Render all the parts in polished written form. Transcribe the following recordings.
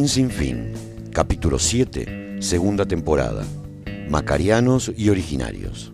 sin fin, capítulo 7, segunda temporada. Macarianos y originarios.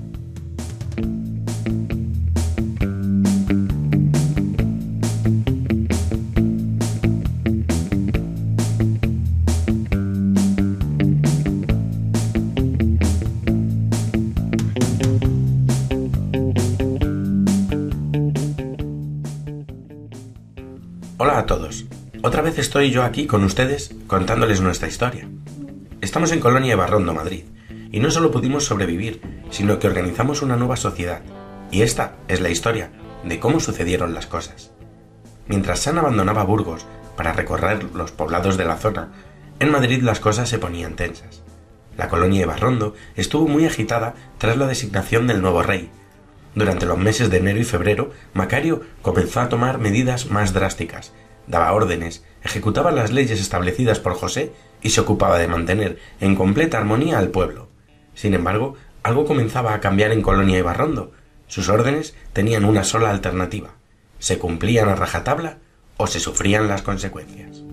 Hola a todos. Otra vez estoy yo aquí con ustedes contándoles nuestra historia. Estamos en Colonia de Barrondo, Madrid, y no solo pudimos sobrevivir, sino que organizamos una nueva sociedad. Y esta es la historia de cómo sucedieron las cosas. Mientras San abandonaba Burgos para recorrer los poblados de la zona, en Madrid las cosas se ponían tensas. La Colonia de Barrondo estuvo muy agitada tras la designación del nuevo rey. Durante los meses de enero y febrero, Macario comenzó a tomar medidas más drásticas, daba órdenes, ejecutaba las leyes establecidas por José y se ocupaba de mantener en completa armonía al pueblo. Sin embargo, algo comenzaba a cambiar en Colonia y Barrondo. Sus órdenes tenían una sola alternativa: se cumplían a rajatabla o se sufrían las consecuencias.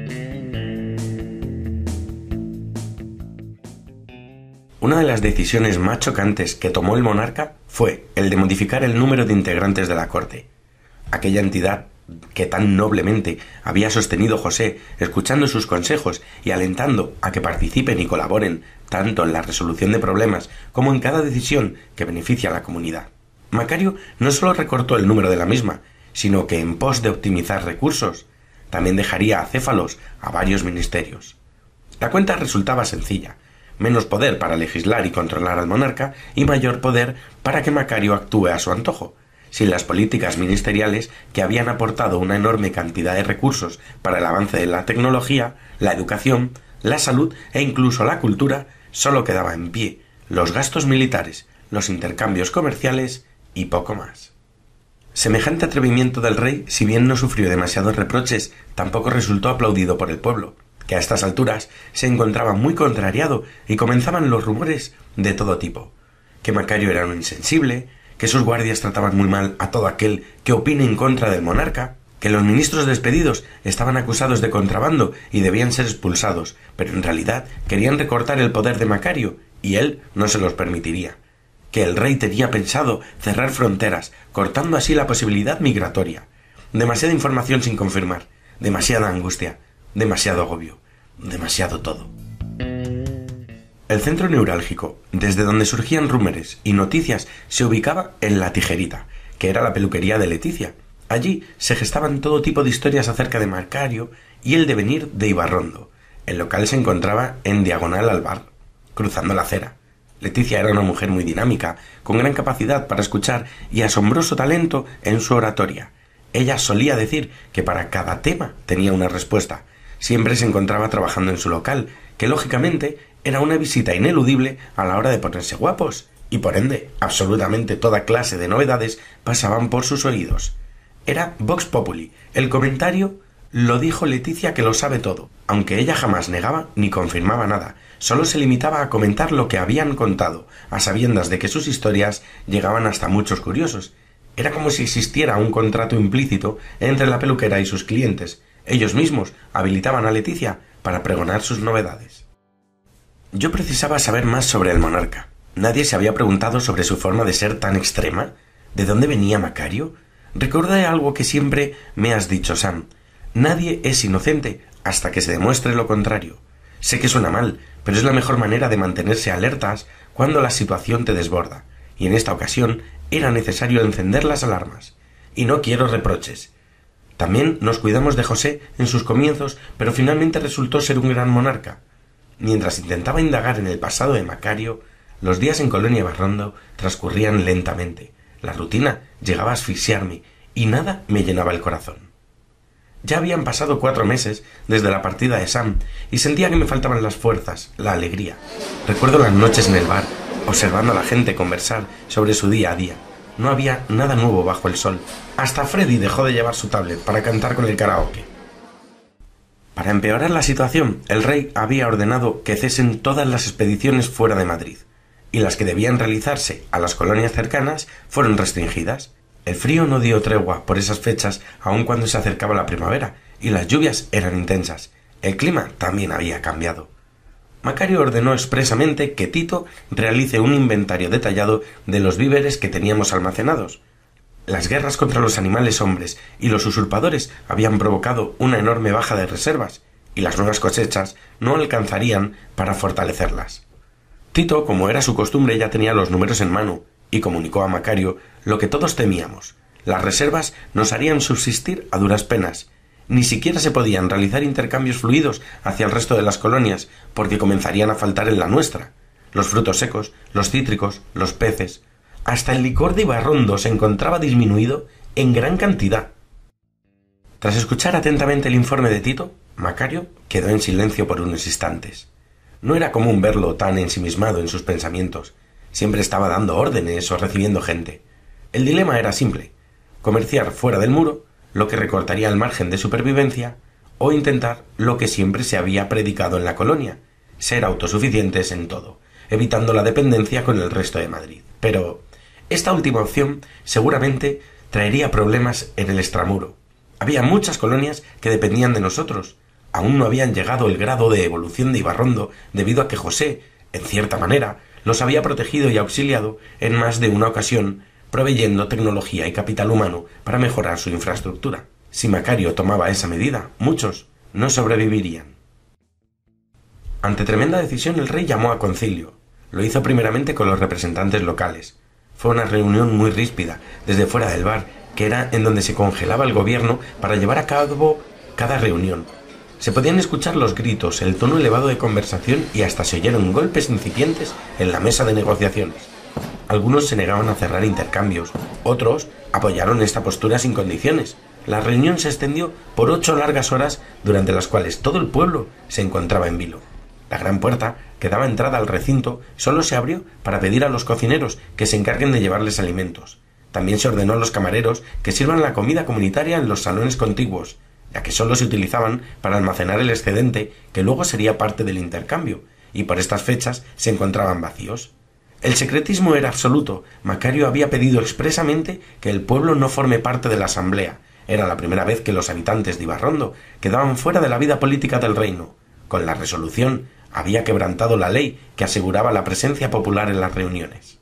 Una de las decisiones más chocantes que tomó el monarca fue el de modificar el número de integrantes de la corte. Aquella entidad que tan noblemente había sostenido José, escuchando sus consejos y alentando a que participen y colaboren tanto en la resolución de problemas como en cada decisión que beneficia a la comunidad. Macario no solo recortó el número de la misma, sino que en pos de optimizar recursos, también dejaría acéfalos a varios ministerios. La cuenta resultaba sencilla: menos poder para legislar y controlar al monarca y mayor poder para que Macario actúe a su antojo, sin las políticas ministeriales que habían aportado una enorme cantidad de recursos para el avance de la tecnología, la educación, la salud e incluso la cultura. Solo quedaba en pie los gastos militares, los intercambios comerciales y poco más. Semejante atrevimiento del rey, si bien no sufrió demasiados reproches, tampoco resultó aplaudido por el pueblo, que a estas alturas se encontraba muy contrariado y comenzaban los rumores de todo tipo: que Macario era un insensible, que sus guardias trataban muy mal a todo aquel que opine en contra del monarca, que los ministros despedidos estaban acusados de contrabando y debían ser expulsados, pero en realidad querían recortar el poder de Macario y él no se los permitiría, que el rey tenía pensado cerrar fronteras, cortando así la posibilidad migratoria. Demasiada información sin confirmar, demasiada angustia, demasiado agobio, demasiado todo. El centro neurálgico, desde donde surgían rumores y noticias, se ubicaba en La Tijerita, que era la peluquería de Leticia. Allí se gestaban todo tipo de historias acerca de Macario y el devenir de Ibarrondo. El local se encontraba en diagonal al bar, cruzando la acera. Leticia era una mujer muy dinámica, con gran capacidad para escuchar y asombroso talento en su oratoria. Ella solía decir que para cada tema tenía una respuesta. Siempre se encontraba trabajando en su local, que lógicamente era una visita ineludible a la hora de ponerse guapos, y por ende absolutamente toda clase de novedades pasaban por sus oídos. Era Vox Populi, el comentario "lo dijo Leticia que lo sabe todo", aunque ella jamás negaba ni confirmaba nada, solo se limitaba a comentar lo que habían contado, a sabiendas de que sus historias llegaban hasta muchos curiosos. Era como si existiera un contrato implícito entre la peluquera y sus clientes. Ellos mismos habilitaban a Leticia para pregonar sus novedades. Yo precisaba saber más sobre el monarca. Nadie se había preguntado sobre su forma de ser tan extrema. ¿De dónde venía Macario? Recordé algo que siempre me has dicho, Sam: nadie es inocente hasta que se demuestre lo contrario. Sé que suena mal, pero es la mejor manera de mantenerse alertas cuando la situación te desborda, y en esta ocasión era necesario encender las alarmas. Y no quiero reproches. También nos cuidamos de José en sus comienzos, pero finalmente resultó ser un gran monarca. Mientras intentaba indagar en el pasado de Macario, los días en Colonia y Barrondo transcurrían lentamente. La rutina llegaba a asfixiarme y nada me llenaba el corazón. Ya habían pasado 4 meses desde la partida de Sam y sentía que me faltaban las fuerzas, la alegría. Recuerdo las noches en el bar, observando a la gente conversar sobre su día a día. No había nada nuevo bajo el sol. Hasta Freddy dejó de llevar su tablet para cantar con el karaoke. Para empeorar la situación, el rey había ordenado que cesen todas las expediciones fuera de Madrid, y las que debían realizarse a las colonias cercanas fueron restringidas. El frío no dio tregua por esas fechas, aun cuando se acercaba la primavera, y las lluvias eran intensas. El clima también había cambiado. Macario ordenó expresamente que Tito realice un inventario detallado de los víveres que teníamos almacenados. Las guerras contra los animales hombres y los usurpadores habían provocado una enorme baja de reservas, y las nuevas cosechas no alcanzarían para fortalecerlas. Tito, como era su costumbre, ya tenía los números en mano, y comunicó a Macario lo que todos temíamos. Las reservas nos harían subsistir a duras penas. Ni siquiera se podían realizar intercambios fluidos hacia el resto de las colonias, porque comenzarían a faltar en la nuestra. Los frutos secos, los cítricos, los peces, hasta el licor de Ibarrondo se encontraba disminuido en gran cantidad. Tras escuchar atentamente el informe de Tito, Macario quedó en silencio por unos instantes. No era común verlo tan ensimismado en sus pensamientos. Siempre estaba dando órdenes o recibiendo gente. El dilema era simple: comerciar fuera del muro, lo que recortaría el margen de supervivencia, o intentar lo que siempre se había predicado en la colonia: ser autosuficientes en todo, evitando la dependencia con el resto de Madrid. Pero esta última opción seguramente traería problemas en el extramuro. Había muchas colonias que dependían de nosotros. Aún no habían llegado el grado de evolución de Ibarrondo, debido a que José, en cierta manera, los había protegido y auxiliado en más de una ocasión, proveyendo tecnología y capital humano para mejorar su infraestructura. Si Macario tomaba esa medida, muchos no sobrevivirían. Ante tremenda decisión, el rey llamó a concilio. Lo hizo primeramente con los representantes locales. Fue una reunión muy ríspida, desde fuera del bar, que era en donde se congelaba el gobierno para llevar a cabo cada reunión. Se podían escuchar los gritos, el tono elevado de conversación y hasta se oyeron golpes incipientes en la mesa de negociaciones. Algunos se negaban a cerrar intercambios, otros apoyaron esta postura sin condiciones. La reunión se extendió por 8 largas horas, durante las cuales todo el pueblo se encontraba en vilo. La gran puerta que daba entrada al recinto solo se abrió para pedir a los cocineros que se encarguen de llevarles alimentos. También se ordenó a los camareros que sirvan la comida comunitaria en los salones contiguos, ya que solo se utilizaban para almacenar el excedente que luego sería parte del intercambio, y por estas fechas se encontraban vacíos. El secretismo era absoluto. Macario había pedido expresamente que el pueblo no forme parte de la asamblea. Era la primera vez que los habitantes de Ibarrondo quedaban fuera de la vida política del reino. Con la resolución había quebrantado la ley que aseguraba la presencia popular en las reuniones.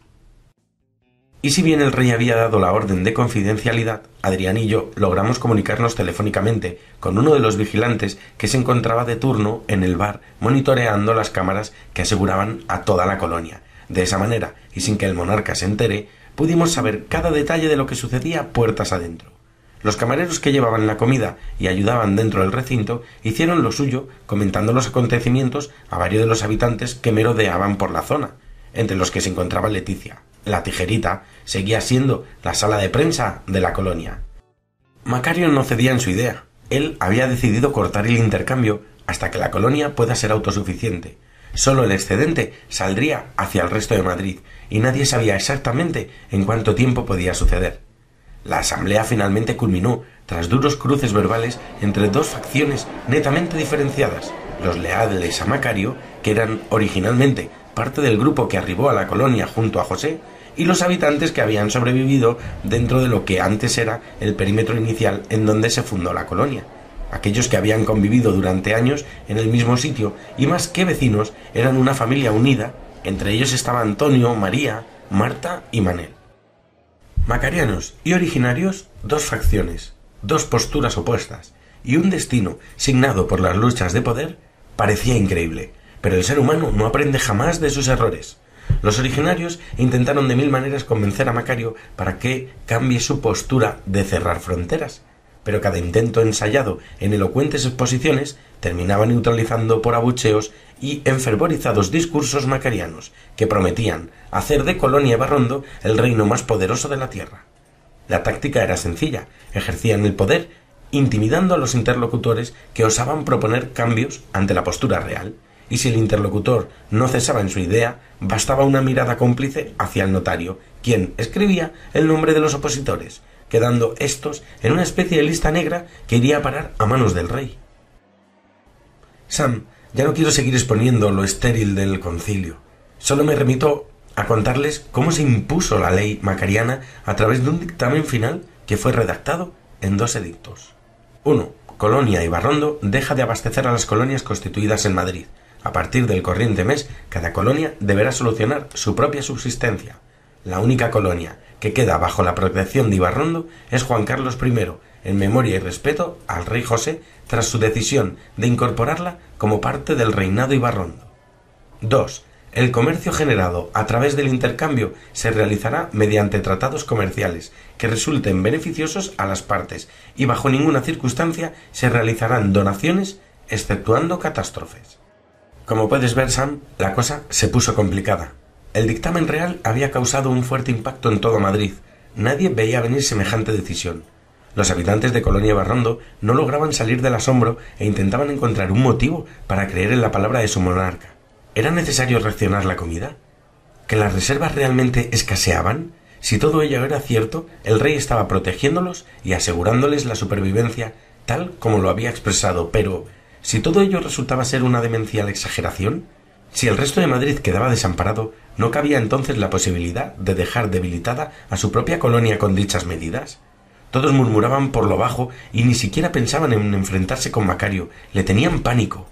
Y si bien el rey había dado la orden de confidencialidad, Adrián y yo logramos comunicarnos telefónicamente con uno de los vigilantes que se encontraba de turno en el bar, monitoreando las cámaras que aseguraban a toda la colonia. De esa manera, y sin que el monarca se entere, pudimos saber cada detalle de lo que sucedía puertas adentro. Los camareros que llevaban la comida y ayudaban dentro del recinto hicieron lo suyo, comentando los acontecimientos a varios de los habitantes que merodeaban por la zona, entre los que se encontraba Leticia. La Tijerita seguía siendo la sala de prensa de la colonia. Macario no cedía en su idea. Él había decidido cortar el intercambio hasta que la colonia pueda ser autosuficiente. Solo el excedente saldría hacia el resto de Madrid, y nadie sabía exactamente en cuánto tiempo podía suceder. La asamblea finalmente culminó tras duros cruces verbales entre dos facciones netamente diferenciadas: los leales a Macario, que eran originalmente parte del grupo que arribó a la colonia junto a José, y los habitantes que habían sobrevivido dentro de lo que antes era el perímetro inicial en donde se fundó la colonia. Aquellos que habían convivido durante años en el mismo sitio y más que vecinos eran una familia unida. Entre ellos estaba Antonio, María, Marta y Manel. Macarianos y originarios, dos facciones, dos posturas opuestas y un destino signado por las luchas de poder. Parecía increíble, pero el ser humano no aprende jamás de sus errores. Los originarios intentaron de 1000 maneras convencer a Macario para que cambie su postura de cerrar fronteras, pero cada intento ensayado en elocuentes exposiciones terminaba neutralizando por abucheos y enfervorizados discursos macarianos que prometían hacer de Colonia Ibarrondo el reino más poderoso de la tierra. La táctica era sencilla: ejercían el poder intimidando a los interlocutores que osaban proponer cambios ante la postura real, y si el interlocutor no cesaba en su idea, bastaba una mirada cómplice hacia el notario, quien escribía el nombre de los opositores, quedando estos en una especie de lista negra que iría a parar a manos del rey. Sam, ya no quiero seguir exponiendo lo estéril del concilio. Solo me remito a contarles cómo se impuso la ley macariana a través de un dictamen final que fue redactado en 2 edictos. 1. Colonia y Barrondo deja de abastecer a las colonias constituidas en Madrid. A partir del corriente mes, cada colonia deberá solucionar su propia subsistencia. La única colonia que queda bajo la protección de Ibarrondo es Juan Carlos I, en memoria y respeto al rey José tras su decisión de incorporarla como parte del reinado Ibarrondo. 2. El comercio generado a través del intercambio se realizará mediante tratados comerciales que resulten beneficiosos a las partes y bajo ninguna circunstancia se realizarán donaciones exceptuando catástrofes. Como puedes ver, Sam, la cosa se puso complicada. El dictamen real había causado un fuerte impacto en todo Madrid. Nadie veía venir semejante decisión. Los habitantes de Colonia y Barrondo no lograban salir del asombro e intentaban encontrar un motivo para creer en la palabra de su monarca. ¿Era necesario racionar la comida? ¿Que las reservas realmente escaseaban? Si todo ello era cierto, el rey estaba protegiéndolos y asegurándoles la supervivencia tal como lo había expresado, pero si todo ello resultaba ser una demencial exageración, si el resto de Madrid quedaba desamparado, ¿no cabía entonces la posibilidad de dejar debilitada a su propia colonia con dichas medidas? Todos murmuraban por lo bajo y ni siquiera pensaban en enfrentarse con Macario, le tenían pánico.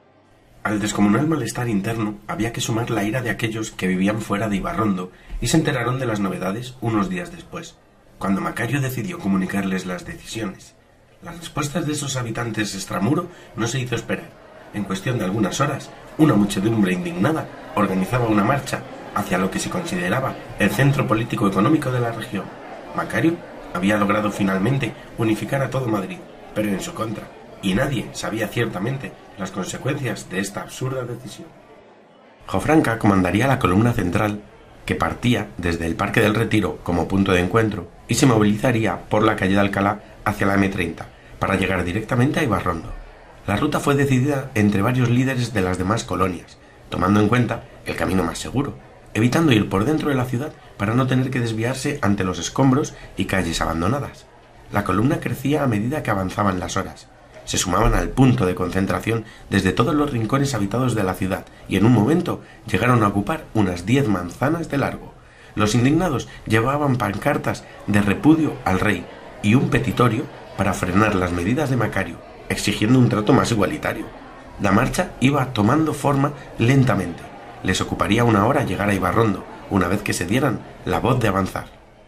Al descomunal malestar interno había que sumar la ira de aquellos que vivían fuera de Ibarrondo y se enteraron de las novedades unos días después, cuando Macario decidió comunicarles las decisiones. Las respuestas de esos habitantes extramuro no se hizo esperar. En cuestión de algunas horas, una muchedumbre indignada organizaba una marcha hacia lo que se consideraba el centro político-económico de la región. Macario había logrado finalmente unificar a todo Madrid, pero en su contra, y nadie sabía ciertamente las consecuencias de esta absurda decisión. Jofranca comandaría la columna central, que partía desde el Parque del Retiro como punto de encuentro y se movilizaría por la calle de Alcalá hacia la M30 para llegar directamente a Ibarrondo. La ruta fue decidida entre varios líderes de las demás colonias, tomando en cuenta el camino más seguro, evitando ir por dentro de la ciudad para no tener que desviarse ante los escombros y calles abandonadas. La columna crecía a medida que avanzaban las horas. Se sumaban al punto de concentración desde todos los rincones habitados de la ciudad y en un momento llegaron a ocupar unas 10 manzanas de largo. Los indignados llevaban pancartas de repudio al rey y un petitorio para frenar las medidas de Macario, exigiendo un trato más igualitario. La marcha iba tomando forma lentamente. Les ocuparía una hora llegar a Ibarrondo, una vez que se dieran la voz de avanzar.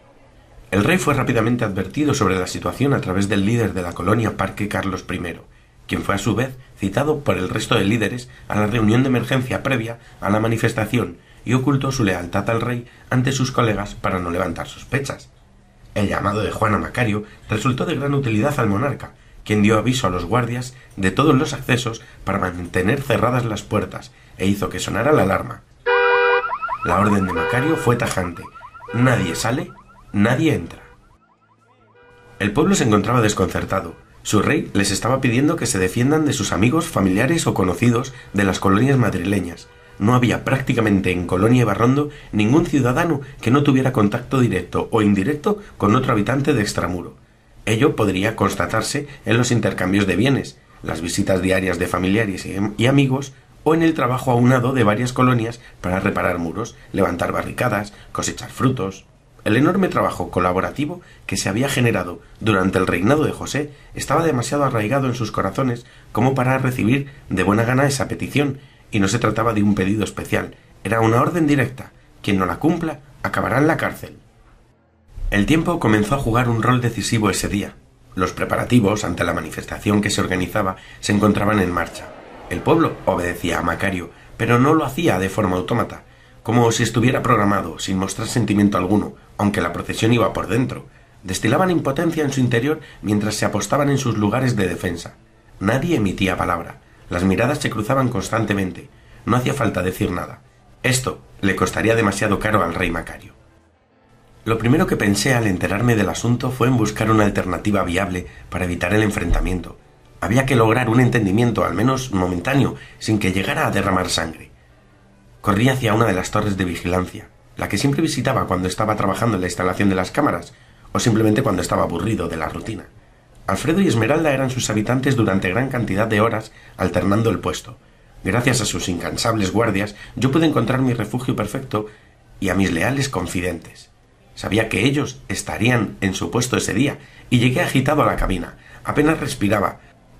El rey fue rápidamente advertido sobre la situación a través del líder de la colonia Parque Carlos I, quien fue a su vez citado por el resto de líderes a la reunión de emergencia previa a la manifestación y ocultó su lealtad al rey ante sus colegas para no levantar sospechas. El llamado de Juana Macario resultó de gran utilidad al monarca, quien dio aviso a los guardias de todos los accesos para mantener cerradas las puertas e hizo que sonara la alarma. La orden de Macario fue tajante: nadie sale, nadie entra. El pueblo se encontraba desconcertado. Su rey les estaba pidiendo que se defiendan de sus amigos, familiares o conocidos de las colonias madrileñas. No había prácticamente en Colonia y Barrondo ningún ciudadano que no tuviera contacto directo o indirecto con otro habitante de extramuro. Ello podría constatarse en los intercambios de bienes, las visitas diarias de familiares y amigos, o en el trabajo aunado de varias colonias para reparar muros, levantar barricadas, cosechar frutos. El enorme trabajo colaborativo que se había generado durante el reinado de José estaba demasiado arraigado en sus corazones como para recibir de buena gana esa petición, y no se trataba de un pedido especial, era una orden directa. Quien no la cumpla acabará en la cárcel. El tiempo comenzó a jugar un rol decisivo ese día. Los preparativos ante la manifestación que se organizaba se encontraban en marcha. El pueblo obedecía a Macario, pero no lo hacía de forma autómata, como si estuviera programado, sin mostrar sentimiento alguno, aunque la procesión iba por dentro. Destilaban impotencia en su interior mientras se apostaban en sus lugares de defensa. Nadie emitía palabra. Las miradas se cruzaban constantemente. No hacía falta decir nada. Esto le costaría demasiado caro al rey Macario. Lo primero que pensé al enterarme del asunto fue en buscar una alternativa viable para evitar el enfrentamiento. Había que lograr un entendimiento, al menos momentáneo, sin que llegara a derramar sangre. Corrí hacia una de las torres de vigilancia, la que siempre visitaba cuando estaba trabajando en la instalación de las cámaras, o simplemente cuando estaba aburrido de la rutina. Alfredo y Esmeralda eran sus habitantes durante gran cantidad de horas, alternando el puesto. Gracias a sus incansables guardias, yo pude encontrar mi refugio perfecto y a mis leales confidentes. Sabía que ellos estarían en su puesto ese día, y llegué agitado a la cabina. Apenas respiraba.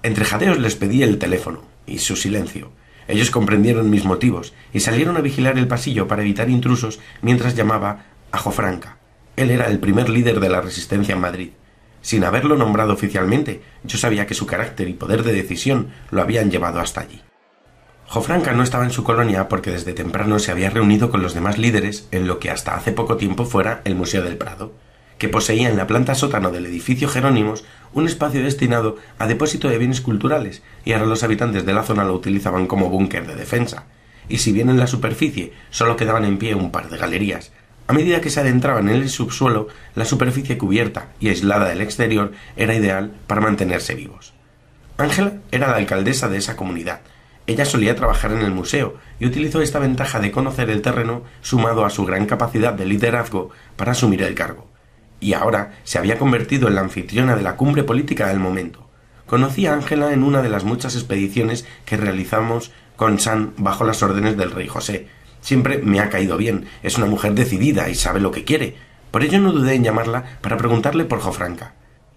Entre jadeos les pedí el teléfono y su silencio. Ellos comprendieron mis motivos y salieron a vigilar el pasillo para evitar intrusos mientras llamaba a Jofranca. Él era el primer líder de la resistencia en Madrid. Sin haberlo nombrado oficialmente, yo sabía que su carácter y poder de decisión lo habían llevado hasta allí. Jofranca no estaba en su colonia porque desde temprano se había reunido con los demás líderes en lo que hasta hace poco tiempo fuera el Museo del Prado, que poseía en la planta sótano del edificio Jerónimos un espacio destinado a depósito de bienes culturales, y ahora los habitantes de la zona lo utilizaban como búnker de defensa. Y si bien en la superficie solo quedaban en pie un par de galerías, a medida que se adentraban en el subsuelo, la superficie cubierta y aislada del exterior era ideal para mantenerse vivos. Ángela era la alcaldesa de esa comunidad. Ella solía trabajar en el museo y utilizó esta ventaja de conocer el terreno sumado a su gran capacidad de liderazgo para asumir el cargo. Y ahora se había convertido en la anfitriona de la cumbre política del momento. Conocí a Ángela en una de las muchas expediciones que realizamos con San bajo las órdenes del rey José. Siempre me ha caído bien, es una mujer decidida y sabe lo que quiere. Por ello no dudé en llamarla para preguntarle por Jofranca.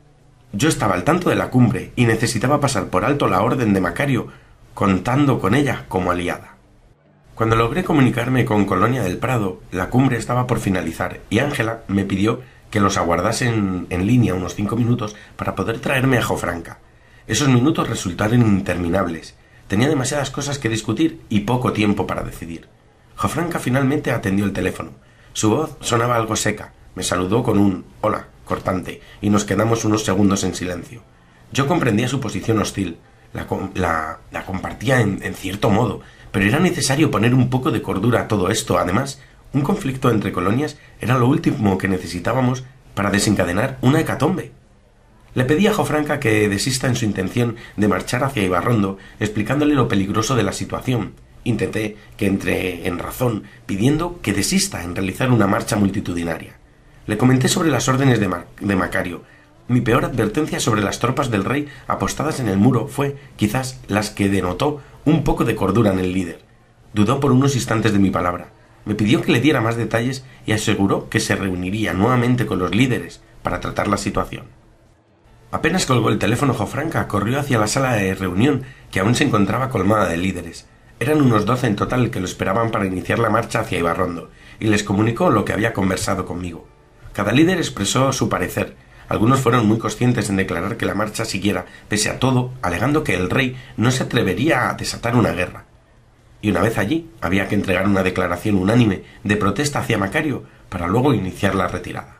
Yo estaba al tanto de la cumbre y necesitaba pasar por alto la orden de Macario, contando con ella como aliada. Cuando logré comunicarme con Colonia del Prado, la cumbre estaba por finalizar y Ángela me pidió que los aguardase en línea unos 5 minutos para poder traerme a Jofranca. Esos minutos resultaron interminables. Tenía demasiadas cosas que discutir y poco tiempo para decidir. Jofranca finalmente atendió el teléfono. Su voz sonaba algo seca. Me saludó con un «hola» cortante y nos quedamos unos segundos en silencio. Yo comprendía su posición hostil. La compartía en cierto modo, pero era necesario poner un poco de cordura a todo esto. Además, un conflicto entre colonias era lo último que necesitábamos para desencadenar una hecatombe. Le pedí a Jofranca que desista en su intención de marchar hacia Ibarrondo, explicándole lo peligroso de la situación. Intenté que entre en razón, pidiendo que desista en realizar una marcha multitudinaria. Le comenté sobre las órdenes de Macario. Mi peor advertencia sobre las tropas del rey apostadas en el muro fue, quizás, las que denotó un poco de cordura en el líder. Dudó por unos instantes de mi palabra. Me pidió que le diera más detalles y aseguró que se reuniría nuevamente con los líderes para tratar la situación. Apenas colgó el teléfono Jofranca, corrió hacia la sala de reunión, que aún se encontraba colmada de líderes. Eran unos 12 en total que lo esperaban para iniciar la marcha hacia Ibarrondo, y les comunicó lo que había conversado conmigo. Cada líder expresó su parecer. Algunos fueron muy conscientes en declarar que la marcha siguiera, pese a todo, alegando que el rey no se atrevería a desatar una guerra. Y una vez allí, había que entregar una declaración unánime de protesta hacia Macario para luego iniciar la retirada.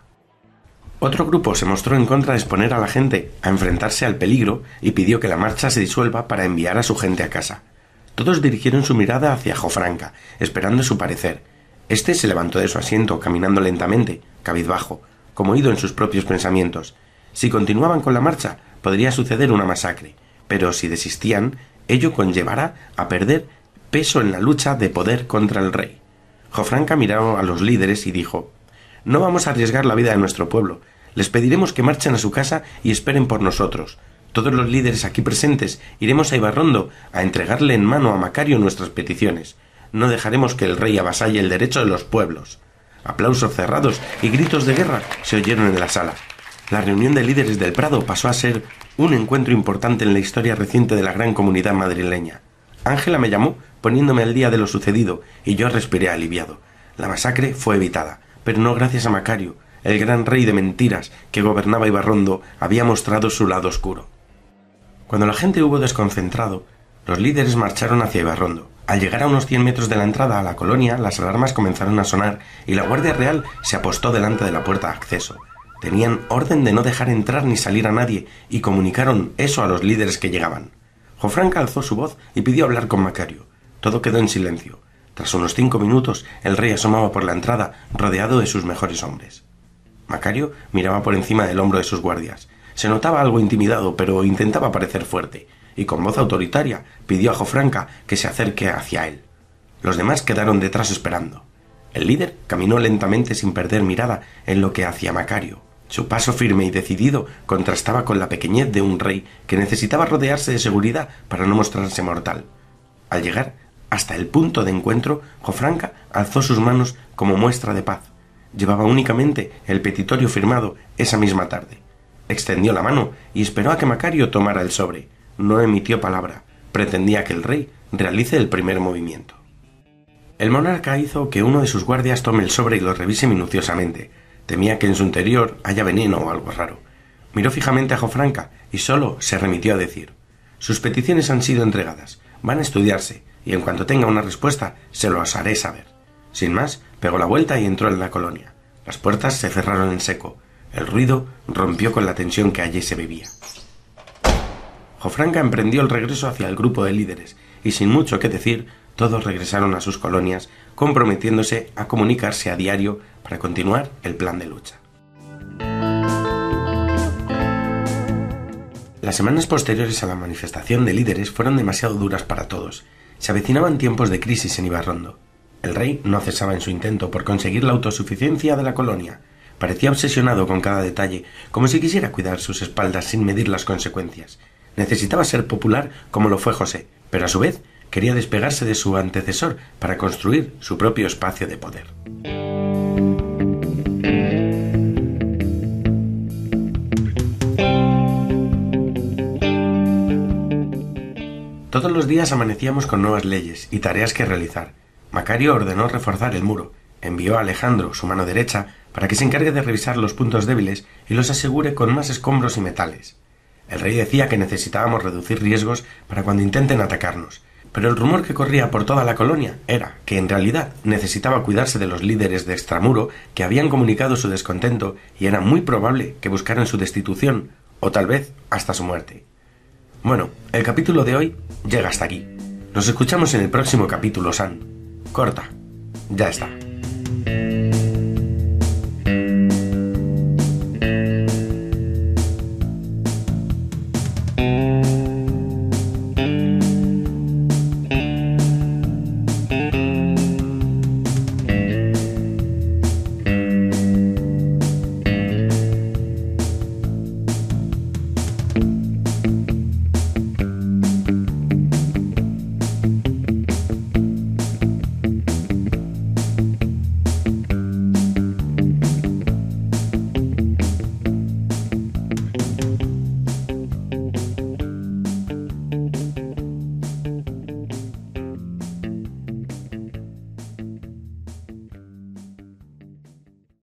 Otro grupo se mostró en contra de exponer a la gente a enfrentarse al peligro y pidió que la marcha se disuelva para enviar a su gente a casa. Todos dirigieron su mirada hacia Jofranca, esperando su parecer. Este se levantó de su asiento, caminando lentamente, cabizbajo, como ido en sus propios pensamientos. Si continuaban con la marcha, podría suceder una masacre, pero si desistían, ello conllevará a perder peso en la lucha de poder contra el rey. Jofranca miró a los líderes y dijo: «No vamos a arriesgar la vida de nuestro pueblo. Les pediremos que marchen a su casa y esperen por nosotros. Todos los líderes aquí presentes iremos a Ibarrondo a entregarle en mano a Macario nuestras peticiones. No dejaremos que el rey avasalle el derecho de los pueblos». Aplausos cerrados y gritos de guerra se oyeron en la sala. La reunión de líderes del Prado pasó a ser un encuentro importante en la historia reciente de la gran comunidad madrileña. Ángela me llamó poniéndome al día de lo sucedido y yo respiré aliviado. La masacre fue evitada, pero no gracias a Macario. El gran rey de mentiras que gobernaba Ibarrondo había mostrado su lado oscuro. Cuando la gente hubo desconcentrado, los líderes marcharon hacia Ibarrondo. Al llegar a unos 100 metros de la entrada a la colonia, las alarmas comenzaron a sonar y la Guardia Real se apostó delante de la puerta de acceso. Tenían orden de no dejar entrar ni salir a nadie y comunicaron eso a los líderes que llegaban. Jofranca alzó su voz y pidió hablar con Macario. Todo quedó en silencio. Tras unos 5 minutos, el rey asomaba por la entrada, rodeado de sus mejores hombres. Macario miraba por encima del hombro de sus guardias. Se notaba algo intimidado, pero intentaba parecer fuerte, y con voz autoritaria pidió a Jofranca que se acerque hacia él. Los demás quedaron detrás esperando. El líder caminó lentamente sin perder mirada en lo que hacía Macario. Su paso firme y decidido contrastaba con la pequeñez de un rey que necesitaba rodearse de seguridad para no mostrarse mortal. Al llegar hasta el punto de encuentro, Jofranca alzó sus manos como muestra de paz. Llevaba únicamente el petitorio firmado esa misma tarde. Extendió la mano y esperó a que Macario tomara el sobre. no emitió palabra. Pretendía que el rey realice el primer movimiento. El monarca hizo que uno de sus guardias tome el sobre y lo revise minuciosamente. Temía que en su interior haya veneno o algo raro. Miró fijamente a Jofranca y solo se remitió a decir: «Sus peticiones han sido entregadas, van a estudiarse, y en cuanto tenga una respuesta se lo haré saber». Sin más, pegó la vuelta y entró en la colonia. Las puertas se cerraron en seco. El ruido rompió con la tensión que allí se vivía. Jofranca emprendió el regreso hacia el grupo de líderes, y sin mucho que decir, todos regresaron a sus colonias, comprometiéndose a comunicarse a diario para continuar el plan de lucha. Las semanas posteriores a la manifestación de líderes fueron demasiado duras para todos. Se avecinaban tiempos de crisis en Ibarrondo. El rey no cesaba en su intento por conseguir la autosuficiencia de la colonia. Parecía obsesionado con cada detalle, como si quisiera cuidar sus espaldas sin medir las consecuencias. Necesitaba ser popular como lo fue José, pero a su vez quería despegarse de su antecesor para construir su propio espacio de poder. Todos los días amanecíamos con nuevas leyes y tareas que realizar. Macario ordenó reforzar el muro. Envió a Alejandro, su mano derecha, para que se encargue de revisar los puntos débiles y los asegure con más escombros y metales. El rey decía que necesitábamos reducir riesgos para cuando intenten atacarnos, pero el rumor que corría por toda la colonia era que en realidad necesitaba cuidarse de los líderes de extramuro que habían comunicado su descontento y era muy probable que buscaran su destitución o tal vez hasta su muerte. Bueno, el capítulo de hoy llega hasta aquí. Nos escuchamos en el próximo capítulo, San. Corta. Ya está.